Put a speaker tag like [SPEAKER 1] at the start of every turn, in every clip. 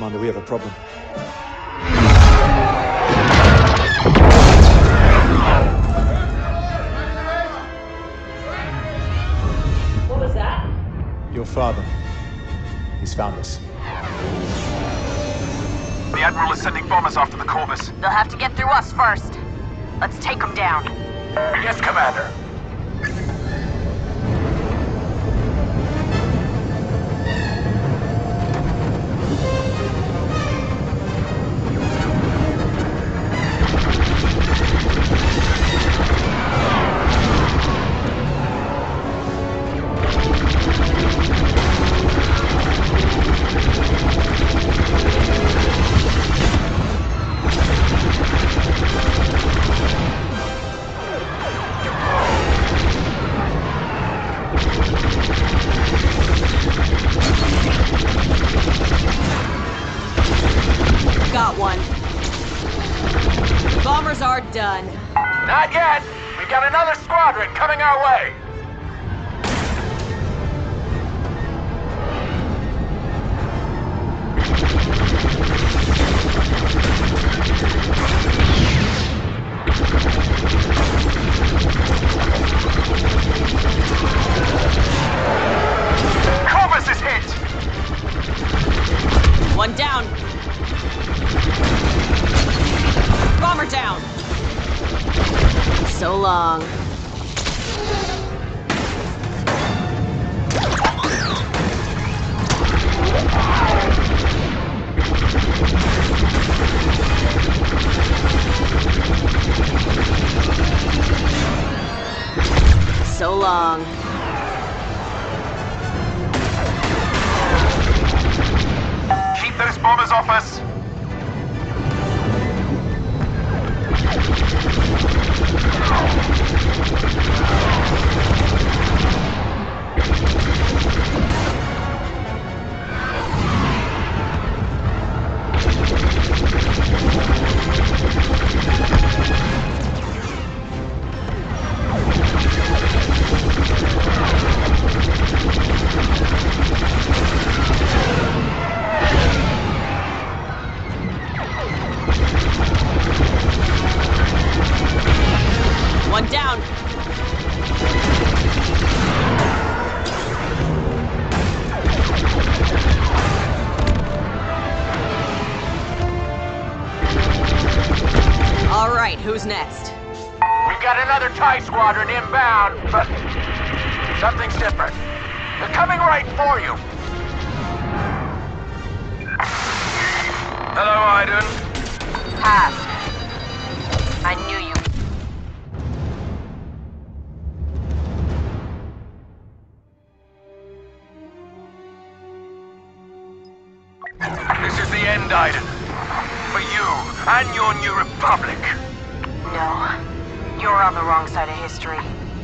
[SPEAKER 1] Commander, we have a problem.
[SPEAKER 2] What was that?
[SPEAKER 1] Your father. He's found us.
[SPEAKER 3] The Admiral is sending bombers after the Corvus.
[SPEAKER 2] They'll have to get through us first. Let's take them down.
[SPEAKER 3] Yes, Commander.
[SPEAKER 2] Got one. Bombers are done.
[SPEAKER 3] Not yet! We've got another squadron coming our way! Corvus is hit!
[SPEAKER 2] One down. Bomber down. So long. So long.
[SPEAKER 3] Keep those bombers off us!
[SPEAKER 2] One down. All right, who's next?
[SPEAKER 3] We've got another TIE squadron inbound, but something's different. They're coming right for you. Hello, Iden.
[SPEAKER 2] Pass. I knew you.
[SPEAKER 3] This is the end, Iden. For you and your new republic.
[SPEAKER 2] No. You're on the wrong side of history.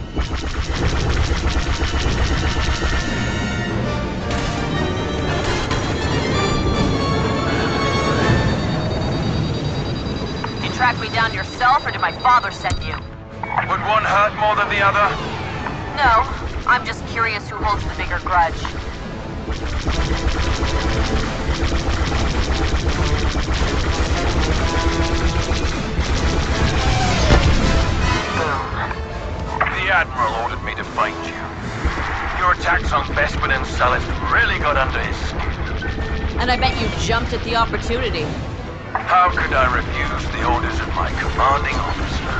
[SPEAKER 2] You tracked me down yourself, or did my father send you?
[SPEAKER 3] Would one hurt more than the other?
[SPEAKER 2] No. I'm just curious who holds the bigger grudge.
[SPEAKER 3] The Admiral ordered me to find you. Your attacks on Bespin and Sullust really got under his skin.
[SPEAKER 2] And I bet you jumped at the opportunity.
[SPEAKER 3] How could I refuse the orders of my commanding officer?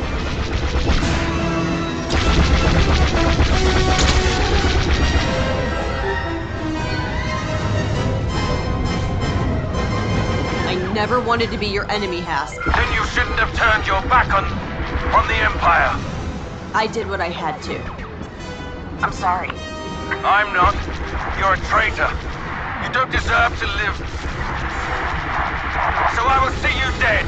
[SPEAKER 2] I never wanted to be your enemy, Hask.
[SPEAKER 3] Then you shouldn't have turned your back on the Empire.
[SPEAKER 2] I did what I had to. I'm sorry.
[SPEAKER 3] I'm not. You're a traitor. You don't deserve to live. So I will see you dead.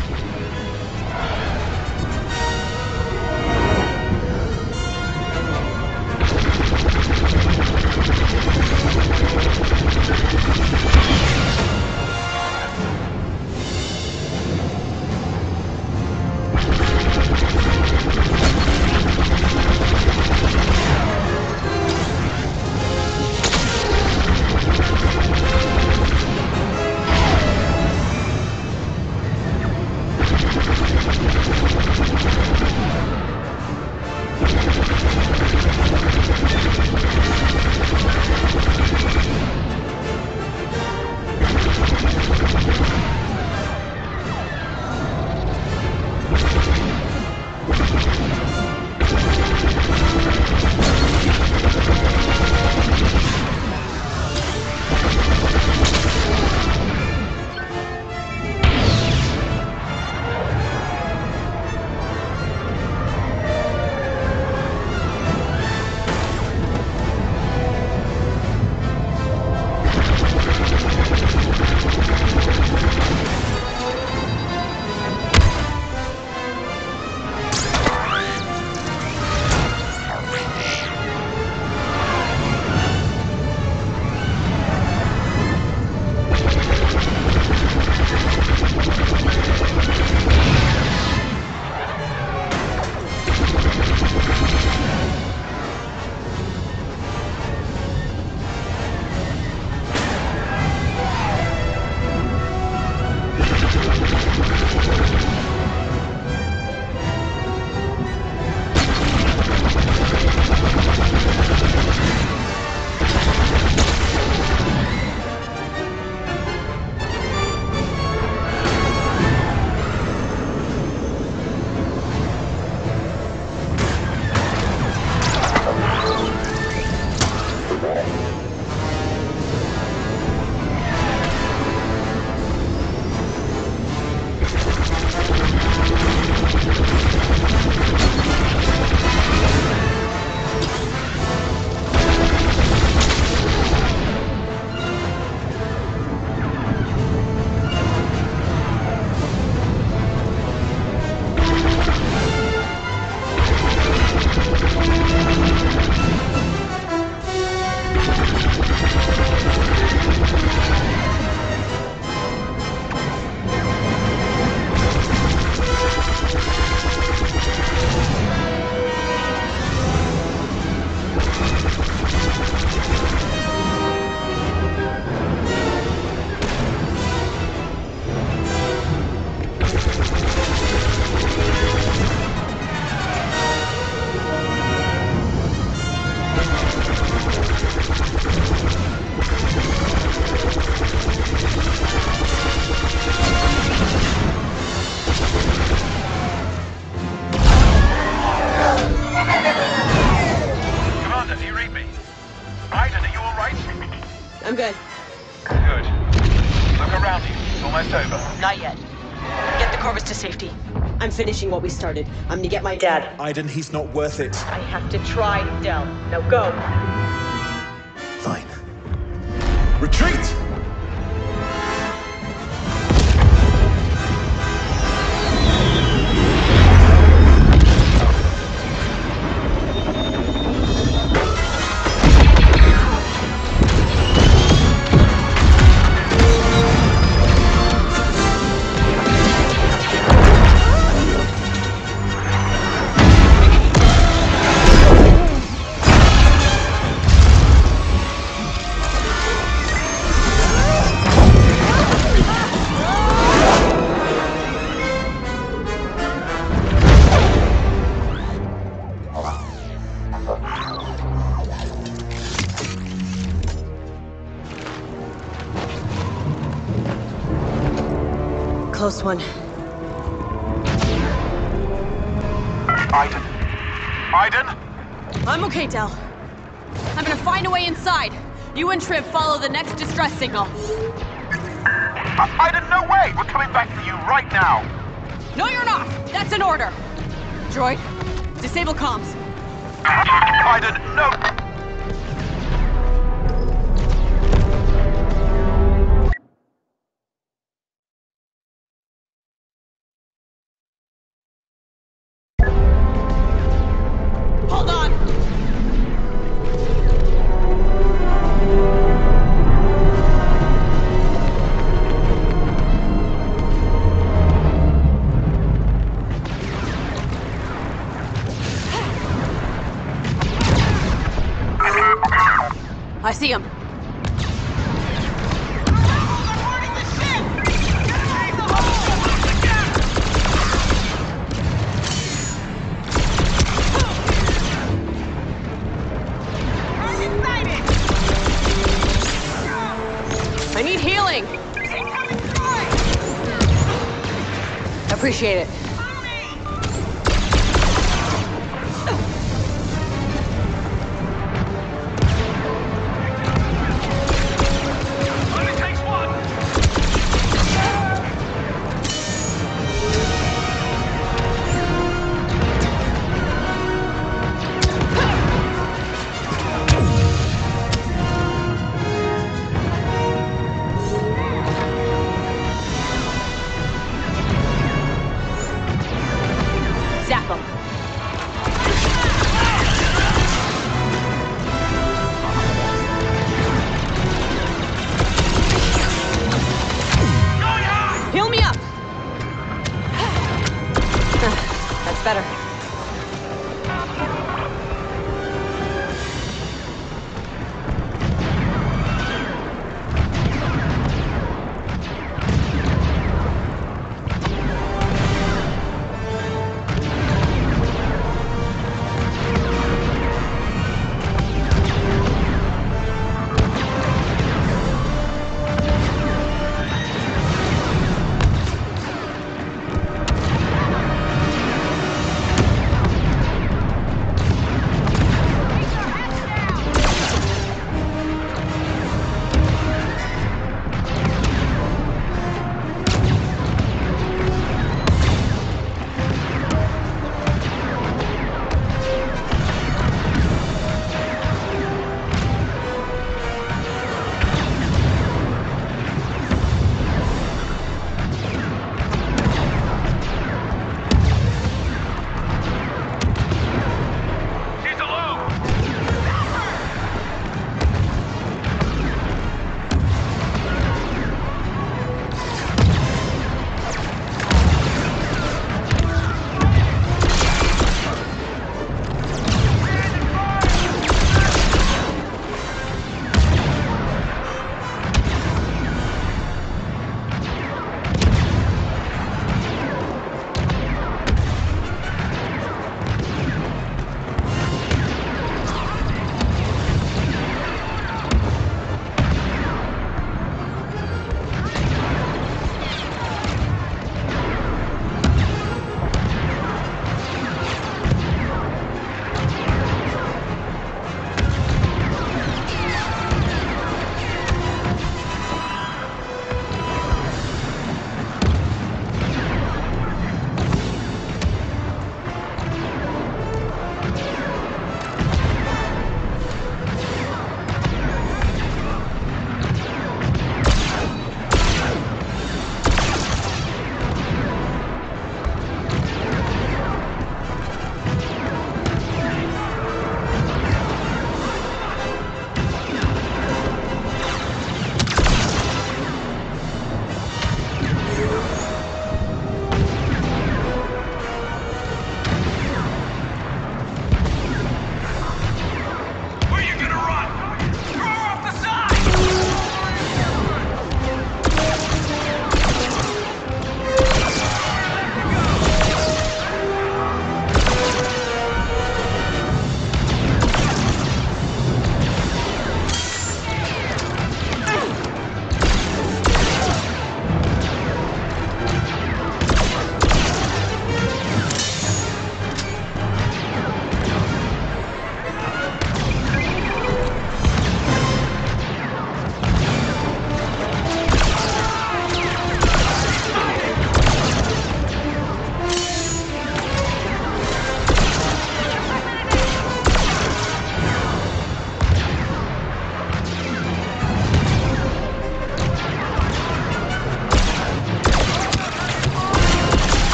[SPEAKER 2] I'm good.
[SPEAKER 3] Good. Look around you. It's almost over.
[SPEAKER 2] Not yet. Get the Corvus to safety. I'm finishing what we started. I'm gonna get my dad.
[SPEAKER 1] Aiden, he's not worth it.
[SPEAKER 2] I have to try, Del. Now go.
[SPEAKER 1] Fine. Retreat!
[SPEAKER 2] Close one.
[SPEAKER 3] Aiden? Aiden?
[SPEAKER 2] I'm okay, Del. I'm gonna find a way inside. You and Trib follow the next distress signal.
[SPEAKER 3] Aiden, no way! We're coming back for you right now!
[SPEAKER 2] No, you're not! That's an order! Droid, disable comms.
[SPEAKER 3] Aiden, no!
[SPEAKER 2] Hold on! I see him. I need healing. Appreciate it.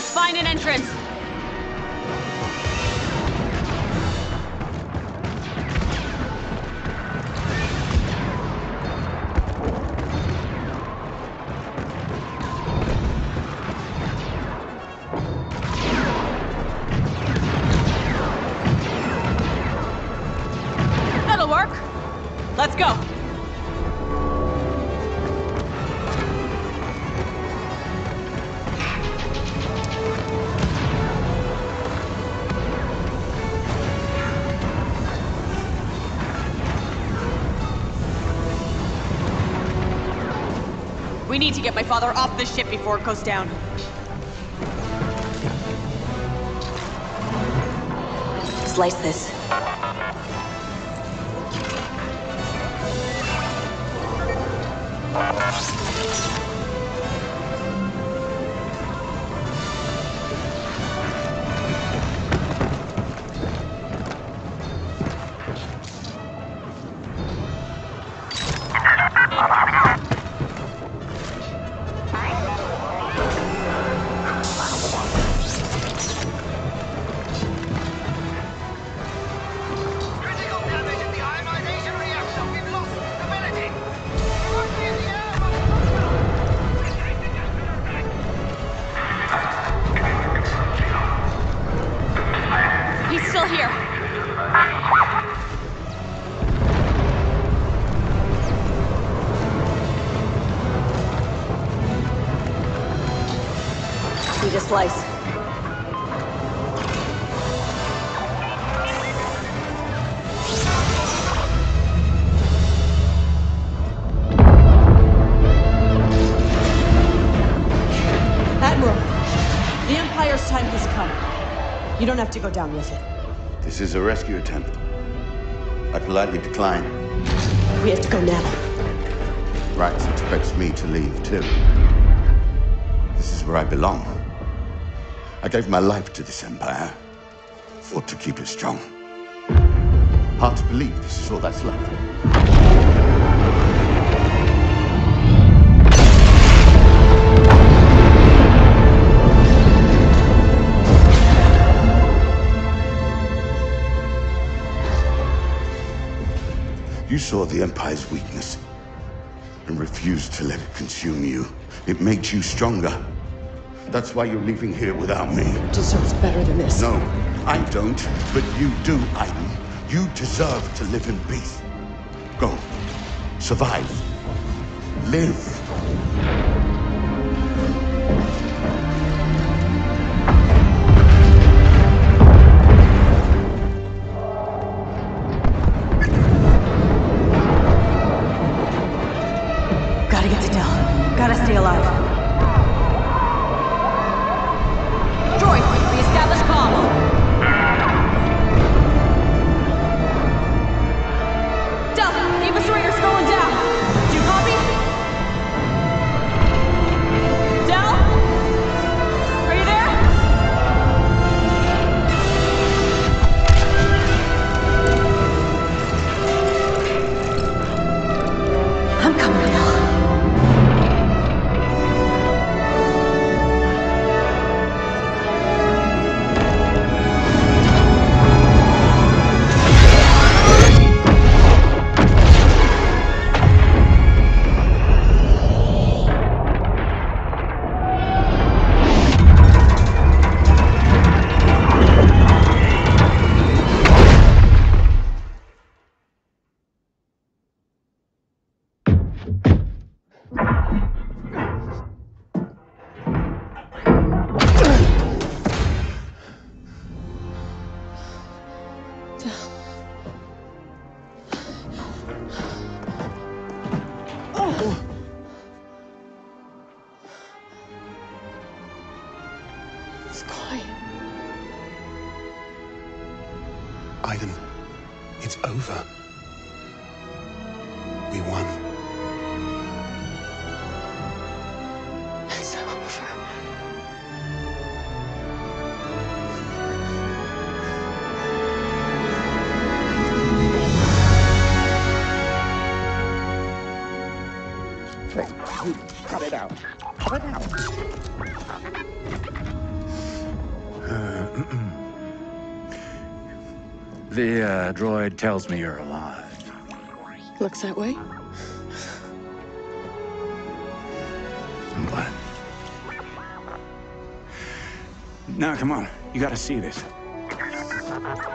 [SPEAKER 2] Let's find an entrance. That'll work. Let's go. We need to get my father off this ship before it goes down. Slice this.
[SPEAKER 3] Critical damage at the ionization reactor. We've lost stability. We're in the air.
[SPEAKER 2] He's still here. Need a slice.
[SPEAKER 4] Admiral, the Empire's time has come. You don't have to go down with it.
[SPEAKER 5] This is a rescue attempt. I politely decline.
[SPEAKER 4] We have to go now.
[SPEAKER 5] Rights expects me to leave, too. This is where I belong. I gave my life to this empire. Fought to keep it strong. Hard to believe this is all that's left. You saw the Empire's weakness and refused to let it consume you. It makes you stronger. That's why you're leaving here without me.
[SPEAKER 4] Deserves better than this.
[SPEAKER 5] No, I don't, but you do, Aiden. You deserve to live in peace. Go. Survive. Live.
[SPEAKER 2] Gotta get to Del. Gotta stay alive. Droid, reestablish comm. Del, the eviscerator's going down. Do you copy? Del? Are you there? I'm coming, Del.
[SPEAKER 4] It's quiet.
[SPEAKER 6] Aiden, it's over. We won.
[SPEAKER 4] It's over.
[SPEAKER 5] Cut it out. Cut it out.
[SPEAKER 7] The droid tells me you're alive.
[SPEAKER 4] Looks that way.
[SPEAKER 7] I'm glad. Now, come on. You gotta see this.